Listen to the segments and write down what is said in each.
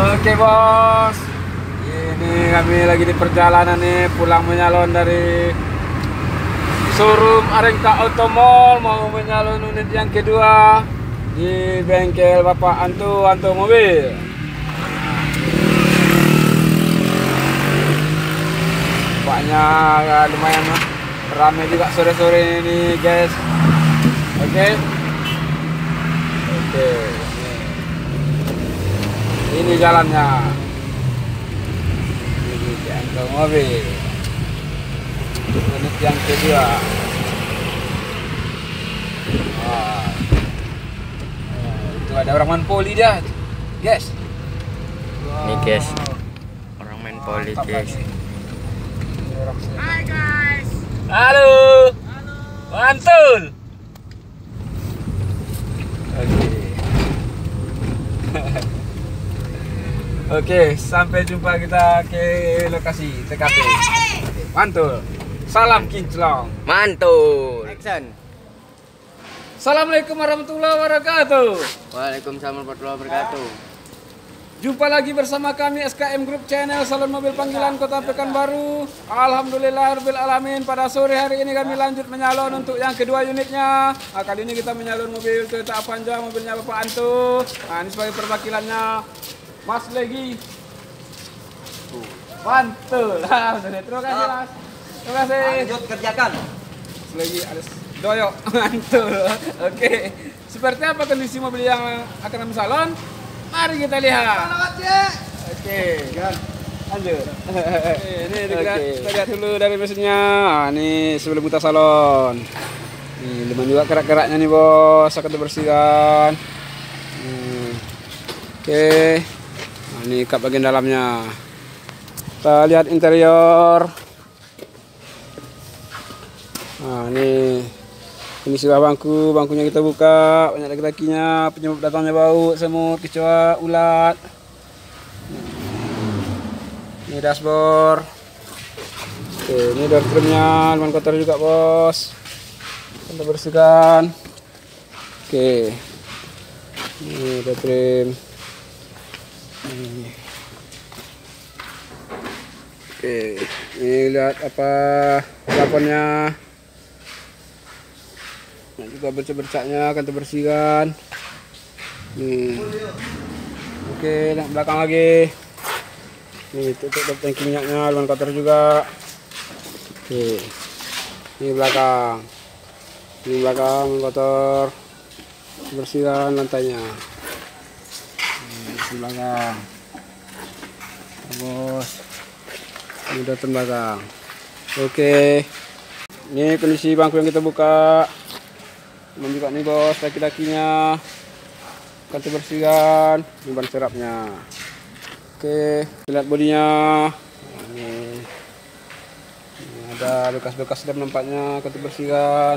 Oke bos, ini kami lagi di perjalanan nih, pulang menyalon dari showroom Arengka Automall, mau menyalon unit yang kedua di bengkel Bapak Anto Mobil. Bapaknya ya, lumayan ramai juga sore-sore ini guys. Oke. Ini jalannya. Ini bengkel mobil. Unit yang kedua. Itu ada orang main poli dia, guys. Nih guys, orang main poli guys. Hai guys. Halo. Mantul. Oke, sampai jumpa kita ke lokasi TKP. Mantul. Salam kinclong. Mantul. Action. Assalamualaikum warahmatullahi wabarakatuh. Waalaikumsalam warahmatullahi wabarakatuh. Jumpa lagi bersama kami SKM Group Channel Salon Mobil Panggilan Kota Pekanbaru. Alhamdulillahirabbil alamin. Pada sore hari ini kami lanjut menyalon untuk yang kedua unitnya. Kali ini kita menyalon mobil Toyota Avanza, mobilnya Bapak Anto. Ini sebagai perwakilannya Mas Legi. Mantul. Terima kasih Mas. Terima kasih. Lanjut kerjakan. Mas Legi harus doyok. Mantul. Oke. Seperti apa kondisi mobil yang akan kami salon? Mari kita lihat. Oke. Lanjut. Ini kita lihat dulu dari mesinnya. Ini sebelum kita salon. Nih, lumayan juga kerak-keraknya nih bos. Akan dibersihkan. Oke. Nah, ini kap bagian dalamnya. Kita lihat interior. Nah, ini sebelah bangkunya kita buka, banyak laki-lakinya, penyebab datangnya bau, semut, kecoa, ulat. Ini dashboard. Oke, ini door trimnya, lumayan kotor juga bos. Kita bersihkan. Oke, ini door trim. Oke, ini lihat apa plafonnya. Nah, juga bercak-bercaknya akan terbersihkan. Nih. Oke, yang belakang lagi. Nih, tutup tangki minyaknya, lumayan kotor juga. Oke. Ini belakang. Ini belakang kotor. Bersihkan lantainya. Ini belakang. Bos. Ini datang belakang. Oke. Ini kondisi bangku yang kita buka. Juga nih bos, laki-lakinya akan dibersihkan, ban serapnya. Oke, lihat bodinya. Ini ada bekas-bekas lem nampaknya, akan dibersihkan.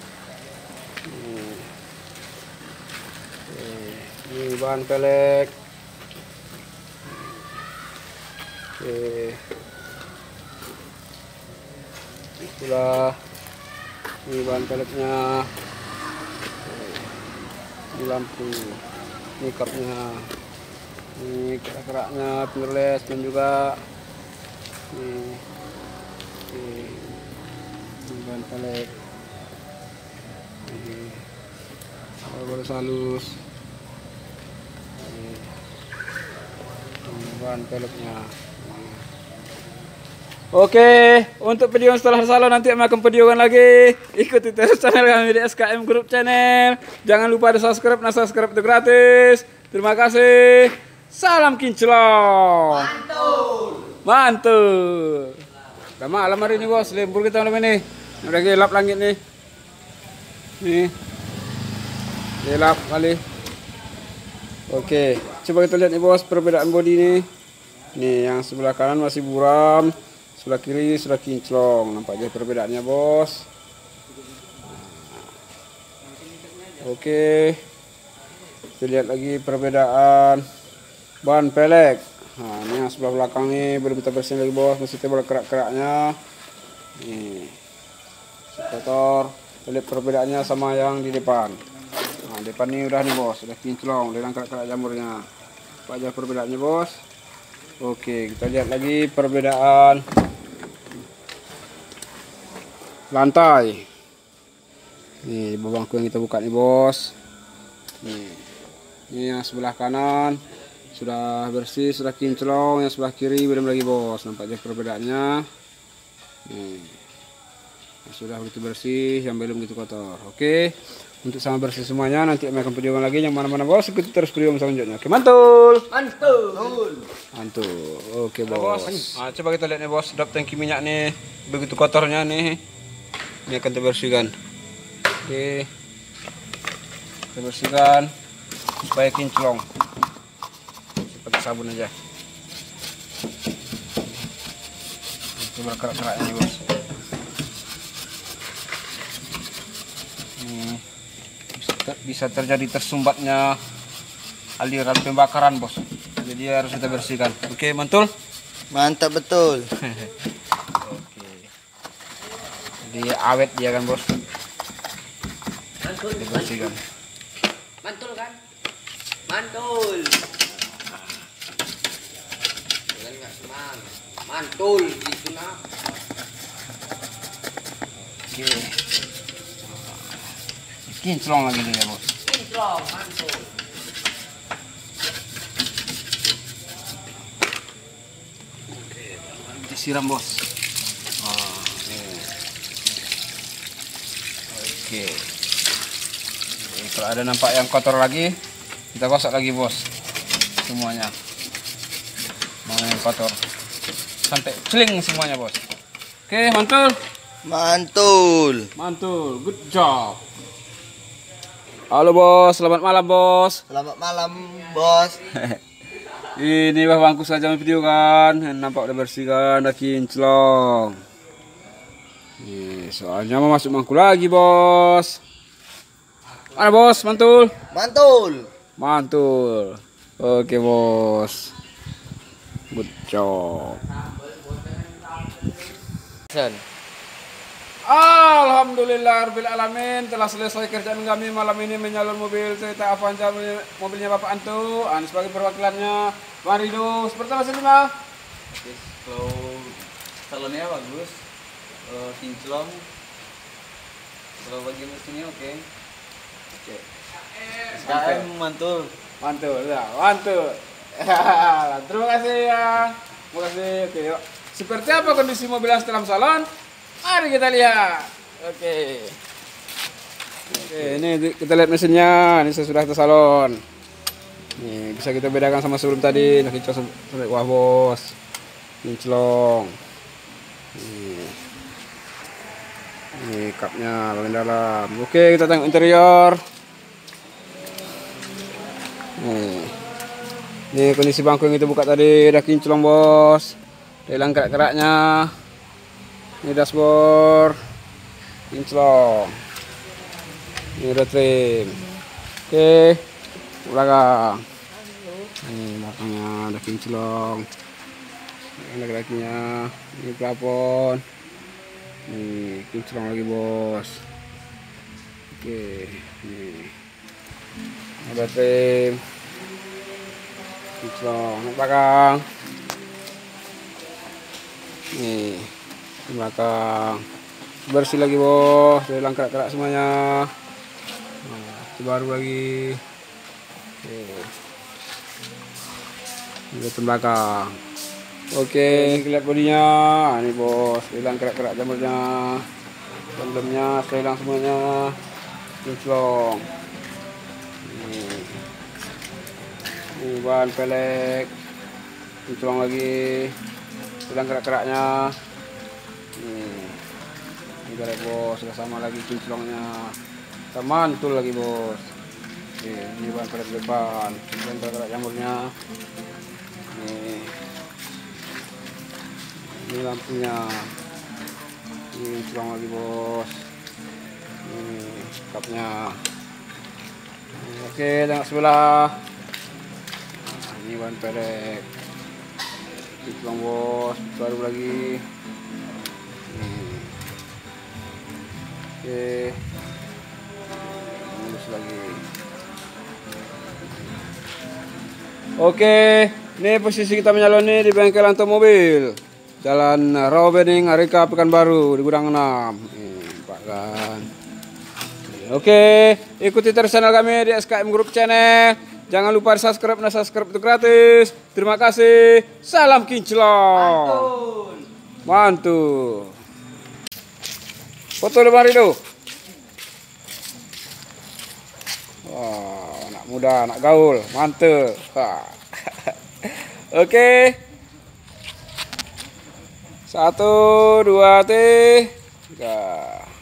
Ini bahan pelek. Oke, itulah ini bahan peleknya. Di lampu, ini kapnya, ini kerak-keraknya, pengerles dan juga ini bahan pelek, ini baru halus, ini bahan peleknya. Oke, untuk video setelah salon nanti akan videokan lagi. Ikuti terus channel kami di SKM Group Channel. Jangan lupa di subscribe, subscribe itu gratis. Terima kasih. Salam kinclong. Mantul. Udah malam hari ini bos, libur kita malam ini. Udah gelap langit nih. Nih. Gelap kali. Oke, coba kita lihat nih bos perbedaan bodi nih. Nih yang sebelah kanan masih buram. Sebelah kiri sudah kinclong, nampak aja perbedaannya bos. Oke, kita lihat lagi perbedaan ban pelek. Nah, ini yang sebelah belakang nih belum kita bersihin lagi bos, masih tebal kerak-keraknya. Nih, kotor. Kita lihat perbedaannya sama yang di depan. Nah, depan ini udah nih bos, udah kinclong, udah kerak-kerak jamurnya. Apa aja perbedaannya bos? Oke, kita lihat lagi perbedaan lantai. Nih bangku yang kita buka nih bos. Nih, ini yang sebelah kanan sudah bersih, sudah kinclong. Yang sebelah kiri belum lagi bos. Nampak aja perbedaannya. Nih, yang sudah begitu bersih, yang belum begitu kotor. Oke. Untuk sama bersih semuanya, nanti kami akan perjuangan lagi yang mana-mana bos. Ikuti terus video selanjutnya. Oke, mantul. Mantul. Oke bos. Nah, coba kita lihat nih bos, sedap tangki minyak nih. Begitu kotornya nih. Ini akan dibersihkan. Oke. Kita bersihkan supaya kinclong. Pakai sabun aja. Coba kerak-keraknya nih bos. Bisa terjadi tersumbatnya aliran pembakaran bos, jadi harus kita bersihkan. Oke, mantul. Mantap betul. Oke, jadi awet dia kan bos. Mantul, Dibersihkan. mantul kan? Mantul. Jangan nggak semangat. Mantul gitu nah. Oke, kinclong lagi dia bos. Kinclong, mantul. Disiram bos. Oke. Kalau ada nampak yang kotor lagi, kita gosok lagi bos. Semuanya. Mana yang kotor. Sampai celing semuanya bos. Oke, mantul. Mantul. Mantul. Good job. Halo bos, selamat malam bos. Selamat malam, Bos. Ini bangku saja video kan, nampak udah bersih kan, udah kinclong. Soalnya mau masuk mangku lagi bos. Mana bos, mantul. Mantul. Mantul. Oke bos. Good job. Alhamdulillah alamin, telah selesai kerjaan kami malam ini menyalur mobil Toyota Avanza, mobilnya Bapak Antu. Sebagai perwakilannya Bang Rido. Seperti apa sih Bang? Kalau salonnya bagus, kinclong. Kalau bagian mesinnya oke. SKM mantul. Mantul, ya, mantul. Terima kasih ya. Terima kasih. Oke, yuk. Seperti apa kondisi mobil yang dalam salon? Mari kita lihat. Oke. Oke, ini kita lihat mesinnya. Ini sudah ke salon. Nih, bisa kita bedakan sama sebelum tadi. Nah, kinclong sampai wah bos. Kinclong. Ini kapnya bagian dalam. Oke, kita tengok interior. Ini kondisi bangku yang kita buka tadi udah kinclong bos. Udah hilang kerak-keraknya. Ini dashboard kinclong. Ini udah trim. Oke, belakang. Ini belakangnya udah kinclong. Ini kakinya. Ini plafon. Ini kinclong lagi bos. Oke, ini ada trim. Kinclong di belakang. Nih di belakang bersih lagi bos, hilang kerak-kerak semuanya. Nah, itu baru lagi. Oke. Ini di belakang. Oke, ini lihat bodinya. Ini bos, hilang kerak-kerak jamurnya. Dalamnya sudah hilang semuanya. Kinclong. Ini ban pelek. Kinclong lagi. Hilang kerak-keraknya. Ini beres bos, sudah sama lagi kinclongnya. Kita mantul lagi bos. Ini ban pelek depan. Hilang kerak-kerak jamurnya. Ini lampunya. Ini kinclong lagi bos. Ini kapnya. Oke, tengok sebelah. Ini ban pelek. Kinclong bos, baru lagi. Oke, mulus lagi. Oke, ini posisi kita menyalon nih di bengkel otomobil. Jalan Rawabening, Arika, Pekanbaru, di Gudang 6. Pak kan. Oke, ikuti terus channel kami di SKM Group Channel. Jangan lupa subscribe, nah subscribe itu gratis. Terima kasih. Salam kinclong. Mantul. Foto lemari itu. Wah, anak muda, anak gaul, mantep. Oke. 1, 2, 3.